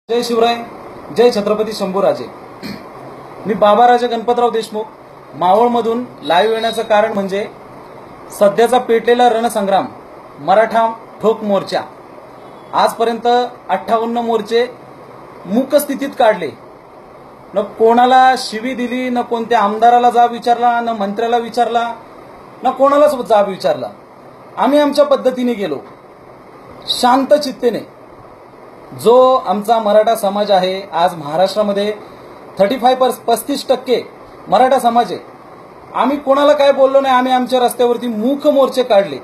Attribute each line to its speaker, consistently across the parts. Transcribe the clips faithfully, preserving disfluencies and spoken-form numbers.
Speaker 1: जय शिवराय, जय छत्रपती शंभूराजे। मी बाबाराजे गणपतराव देशमुख मावळमधून लाईव्ह येण्याचं कारण म्हणजे सध्याचा पेटलेला रणसंग्राम मराठा ठोक मोर्चा। आजपर्यंत अठ्ठावन्न मोर्चे मूक स्थितीत काढले, न कोणाला शिवी दिली, न कोणत्या आमदाराला जाब विचारला, न मंत्र्याला विचारला, न कोणालाच जाब विचारला। आम्ही आमच्या पद्धतीने गेलो शांत चित्तेने। जो आमचा मराठा समाज आहे, आज महाराष्ट्रामध्ये थर्टी फाय पस्तीस टक्के मराठा समाज आहे। आम्ही कोणाला काय बोललो नाही, आम्ही आमच्या रस्त्यावरती मूक मोर्चे काढले।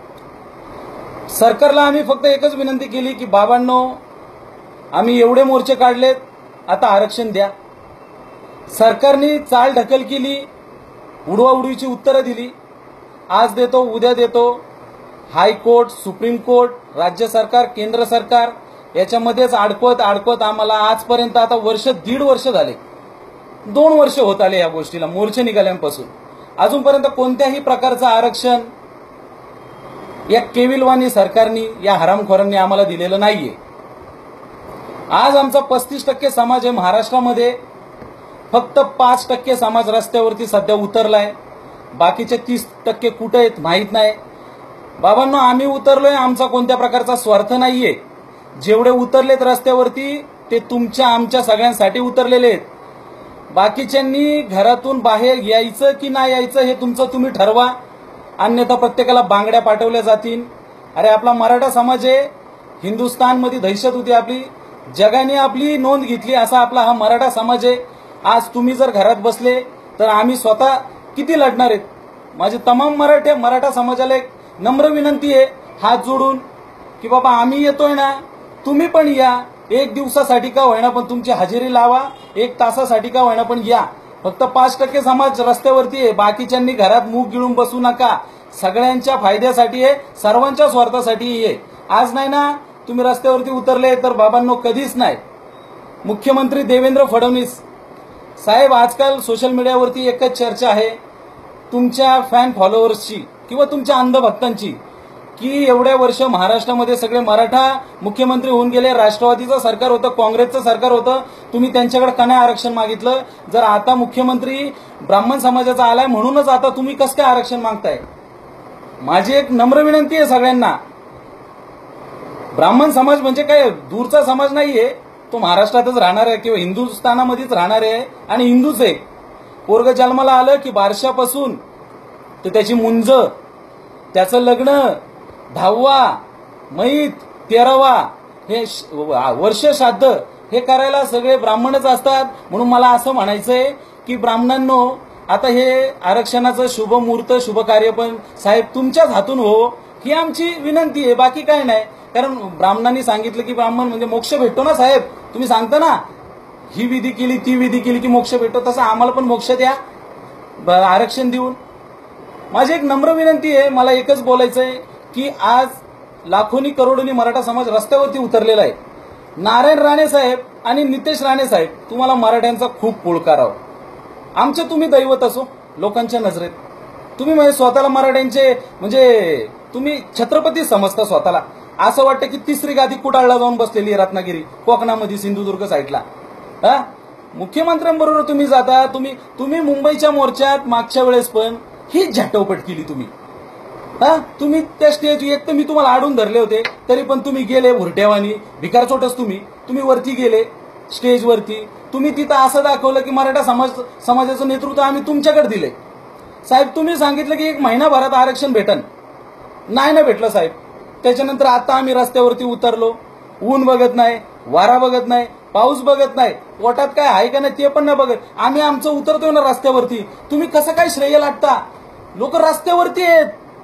Speaker 1: सरकारला आम्ही फक्त एकच विनंती केली की बाबांनो, आम्ही एवढे मोर्चे काढलेत, आता आरक्षण द्या। सरकारने चाल ढकल केली, उडवाउडवीची उत्तरं दिली, आज देतो उद्या देतो। हायकोर्ट, सुप्रीम कोर्ट, राज्य सरकार, केंद्र सरकार याच्यामध्येच अडकवत अडकवत आम्हाला आजपर्यंत आता वर्ष दीड वर्ष झाले, दोन वर्ष होत आले या गोष्टीला मोर्चे निघाल्यापासून। अजूनपर्यंत कोणत्याही प्रकारचं आरक्षण या केविलवाणी सरकारनी, या हरामखोरांनी आम्हाला दिलेलं नाहीये। आज आमचा पस्तीस टक्के समाज आहे महाराष्ट्रामध्ये, फक्त पाच टक्के समाज रस्त्यावरती सध्या उतरलाय, बाकीचे तीस टक्के कुठे आहेत माहित नाही। बाबांनो, आम्ही उतरलोय, आमचा कोणत्या प्रकारचा स्वार्थ नाहीये। जेवढे उतरलेत रस्त्यावरती ते तुमच्या आमच्या सगळ्यांसाठी उतरलेले आहेत। बाकीच्यांनी घरातून बाहेर यायचं की नाही यायचं हे तुमचं तुम्ही ठरवा, अन्यथा प्रत्येकाला बांगड्या पाठवल्या जातील। अरे आपला मराठा समाज आहे, हिंदुस्थानमध्ये दहशत होती आपली, जगाने आपली नोंद घेतली असा आपला हा मराठा समाज आहे। आज तुम्ही जर घरात बसले तर आम्ही स्वतः किती लढणार आहेत। माझे तमाम मराठे मराठा समाजाला एक नम्र विनंती आहे हात जोडून की बाबा आम्ही येतोय ना, तुम्ही पण या। एक दिवसासाठी का होईना पण तुमची हजेरी लावा, एक तासासाठी का होईना पण या। फक्त पाच टक्के समाज रस्त्यावरती आहे, बाकीच्यांनी घरात मूग गिळून बसू नका। सगळ्यांच्या फायद्यासाठी आहे, सर्वांच्या स्वार्थासाठी आहे। आज नाही ना तुम्ही रस्त्यावरती उतरले तर बाबांनो कधीच नाही। मुख्यमंत्री देवेंद्र फडणवीस साहेब, आजकाल सोशल मीडियावरती एकच चर्चा आहे तुमच्या फॅन फॉलोअर्सची किंवा तुमच्या अंधभक्तांची की एवढ्या वर्ष महाराष्ट्रामध्ये सगळे मराठा मुख्यमंत्री होऊन गेले, राष्ट्रवादीचं सरकार होतं, काँग्रेसचं सरकार होतं, तुम्ही त्यांच्याकडे का नाही आरक्षण मागितलं? जर आता मुख्यमंत्री ब्राह्मण समाजाचा आलाय म्हणूनच आता तुम्ही कसं काय आरक्षण मागताय? माझी एक नम्र विनंती आहे सगळ्यांना, ब्राह्मण समाज म्हणजे काय दूरचा समाज नाहीये, तो महाराष्ट्रातच राहणार आहे किंवा हिंदुस्थानामध्येच राहणार आहे आणि हिंदूच आहे। पोरग जन्माला आलं की बारशापासून तर त्याची मुंज, त्याचं लग्न, दहावा मैत, तेरावा हे वर्ष श्राद्ध हे करायला सगळे ब्राह्मणच असतात। म्हणून मला असं म्हणायचंय की ब्राह्मणांनो, आता हे आरक्षणाचं शुभ मुहूर्त, शुभ कार्य पण साहेब तुमच्याच हातून हो, ही आमची विनंती आहे, बाकी काय नाही। कारण ब्राह्मणांनी सांगितलं की ब्राह्मण म्हणजे मोक्ष भेटतो ना साहेब, तुम्ही सांगता ना ही विधी केली ती विधी केली की मोक्ष भेटतो, तसं आम्हाला पण मोक्ष द्या आरक्षण देऊन। माझी एक नम्र विनंती आहे, मला एकच बोलायचंय की आज लाखोनी करोडोनी मराठा समाज रस्त्यावरती उतरलेला आहे। नारायण राणे साहेब आणि नितेश राणे साहेब, तुम्हाला मराठ्यांचा खूप पुळकार आहो। आमचे तुम्ही दैवत असो लोकांच्या नजरेत, तुम्ही म्हणजे स्वतःला मराठ्यांचे म्हणजे तुम्ही छत्रपती समजता स्वतःला। असं वाटतं की तिसरी गादी कुडाळला जाऊन बसलेली आहे रत्नागिरी, कोकणामध्ये, सिंधुदुर्ग साईडला। हा मुख्यमंत्र्यांबरोबर तुम्ही जाता, तुम्ही तुम्ही मुंबईच्या मोर्चात मागच्या वेळेस पण ही झटवपट केली तुम्ही। हा तुम्ही त्या स्टेज, एक तर मी तुम्हाला आडून धरले होते तरी पण तुम्ही गेले भुरट्यावानी, भिकारचोटच तुम्ही तुम्ही वरती गेले स्टेजवरती, तुम्ही तिथं असं दाखवलं की मराठा समाज समाजाचं नेतृत्व आम्ही तुमच्याकडे दिले। साहेब तुम्ही सांगितलं की एक महिनाभरात आरक्षण भेटन, नाही ना भेटलं साहेब। त्याच्यानंतर आता आम्ही रस्त्यावरती उतरलो, ऊन बघत नाही, वारा बघत नाही, पाऊस बघत नाही, पोटात काय आहे का नाही ते पण नाही बघत, आम्ही आमचं उतरतोय ना रस्त्यावरती। तुम्ही कसं काय श्रेय लाटता? लोक रस्त्यावरती आहेत,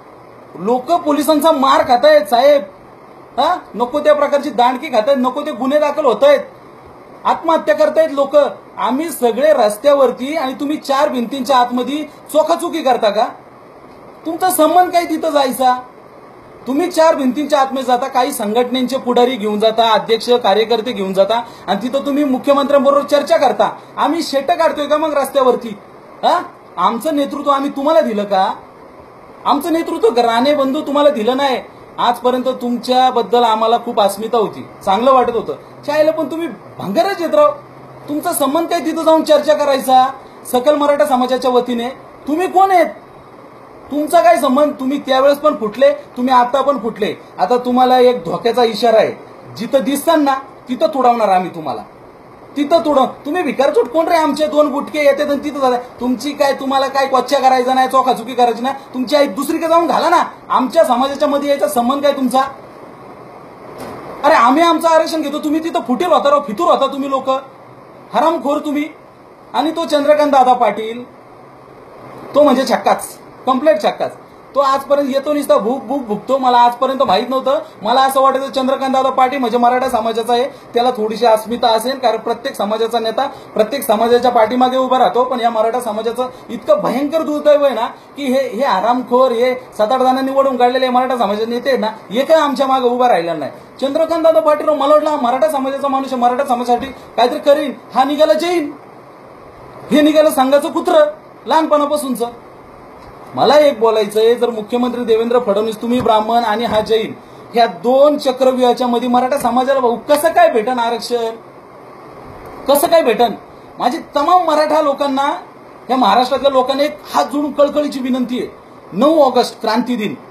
Speaker 1: लोक पोलिसांचा मार खात आहेत साहेब। हा नको त्या प्रकारची दांडकी खात आहेत, नको ते गुन्हे दाखल होत आहेत, आत्महत्या करतायत लोक। आम्ही सगळे रस्त्यावरती आणि तुम्ही चार भिंतींच्या आतमध्ये चोखाचुकी करता का? तुमचा संबंध काय तिथं जायचा? तुम्ही चार भिंतींच्या आतमध्ये जाता, काही संघटनेचे पुढारी घेऊन जाता, अध्यक्ष कार्यकर्ते घेऊन जाता आणि तिथं तुम्ही मुख्यमंत्र्यांबरोबर चर्चा करता। आम्ही शेट काढतोय का मग रस्त्यावरती? हा आमचं नेतृत्व आम्ही तुम्हाला दिलं का? आमचं नेतृत्व राणे बंधू तुम्हाला दिलं नाही, आजपर्यंत तुमच्याबद्दल आम्हाला खूप अस्मिता होती, चांगलं वाटत होतं. चायला पण तुम्ही भंगारच येत राव. तुमचा संबंध काय तिथं जाऊन चर्चा करायचा सकल मराठा समाजाच्या वतीने? तुम्ही कोण आहेत? तुमचा काय संबंध? तुम्ही त्यावेळेस पण फुटले, तुम्ही आता पण फुटले. आता तुम्हाला एक धोक्याचा इशारा आहे, जिथं दिसतान ना तिथं तुडवणार आम्ही तुम्हाला, तिथं तुडव. तुम्ही भिकारचोट कोण रे? आमचे दोन गुटके येतात आणि तिथं जातात. तुमची काय, तुम्हाला काय क्वच्चा करायचा नाही, चोखाचुकी करायची ना, तुमची आई दुसरीकडे जाऊन घाला ना. आमच्या समाजाच्या मध्ये यायचा संबंध काय तुमचा? अरे आम्ही आमचं आरक्षण घेतो, तुम्ही तिथं फुटेल होता राव, फितूर होता तुम्ही लोक, हरामखोर तुम्ही. आणि तो चंद्रकांत दादा पाटील, तो म्हणजे छक्काच, कम्प्लीट छक्काच. तो आजपर्यंत येतो नुसता भूक भूक भुकतो. मला आजपर्यंत माहित नव्हतं. मला असं वाटायचं चंद्रकांत दादा पाटील म्हणजे मराठा समाजाचा आहे, त्याला थोडीशी अस्मिता असेल, कारण प्रत्येक समाजाचा नेता प्रत्येक समाजाच्या पाठीमागे उभा राहतो. पण या मराठा समाजाचं इतकं भयंकर दुर्दैव आहे ना, की हे हे आरामखोर, हे सात आठ जणांनी निवडून काढलेले मराठा समाजाचे नेते आहेत ना, हे काय आमच्या मागे उभा राहिला नाही. चंद्रकांत दादा पाटील मला वाटलं हा मराठा समाजाचा माणूस, मराठा समाजासाठी काहीतरी करीन. हा निघाला जैन, हे निघालं संघाचं कुत्र लहानपणापासूनच. मला एक बोलायचंय, जर मुख्यमंत्री देवेंद्र फडणवीस, तुम्ही ब्राह्मण आणि हा जैन, ह्या दोन चक्रव्यूहाच्या मध्ये मराठा समाजाला भाऊ कसं काय भेटन आरक्षण? कसं काय भेटन? माझी तमाम मराठा लोकांना, या महाराष्ट्रातल्या लोकांना एक हात जोडून कळकळीची विनंती आहे. नऊ ऑगस्ट क्रांती दिन,